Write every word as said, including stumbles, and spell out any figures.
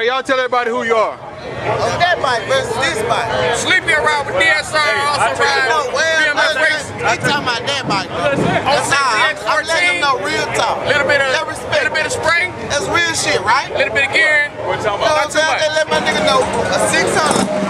right, y'all tell everybody who you are. On that bike versus this bike. Sleepy around with D S R, also ride No, well, B M X race. he talking about that bike. On Nah, I'm, I'm letting him know real talk. Little bit of, That respect. little bit of spray, That's real shit, right? little bit of gearing. What you talking You know about? what I'm saying? Let my nigga know a six hundred